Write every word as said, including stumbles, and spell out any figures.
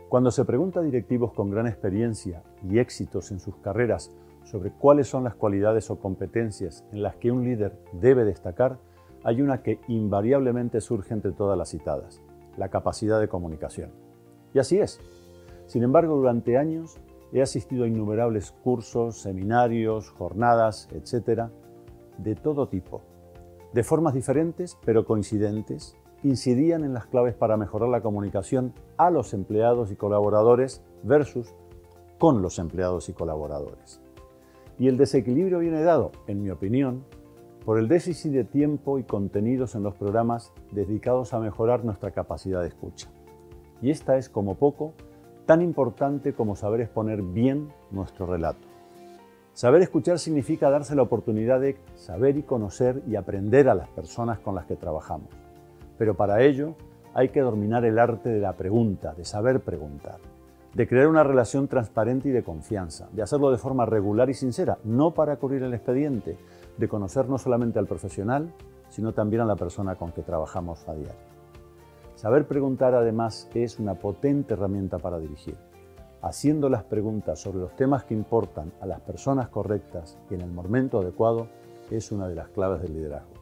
Cuando se pregunta a directivos con gran experiencia y éxitos en sus carreras sobre cuáles son las cualidades o competencias en las que un líder debe destacar, hay una que invariablemente surge entre todas las citadas: la capacidad de comunicación. Y así es. Sin embargo, durante años he asistido a innumerables cursos, seminarios, jornadas, etcétera, de todo tipo, de formas diferentes pero coincidentes, que incidían en las claves para mejorar la comunicación a los empleados y colaboradores versus con los empleados y colaboradores. Y el desequilibrio viene dado, en mi opinión, por el déficit de tiempo y contenidos en los programas dedicados a mejorar nuestra capacidad de escucha. Y esta es, como poco, tan importante como saber exponer bien nuestro relato. Saber escuchar significa darse la oportunidad de saber y conocer y aprender a las personas con las que trabajamos. Pero para ello hay que dominar el arte de la pregunta, de saber preguntar, de crear una relación transparente y de confianza, de hacerlo de forma regular y sincera, no para cubrir el expediente, de conocer no solamente al profesional, sino también a la persona con que trabajamos a diario. Saber preguntar, además, es una potente herramienta para dirigir. Haciendo las preguntas sobre los temas que importan a las personas correctas y en el momento adecuado es una de las claves del liderazgo.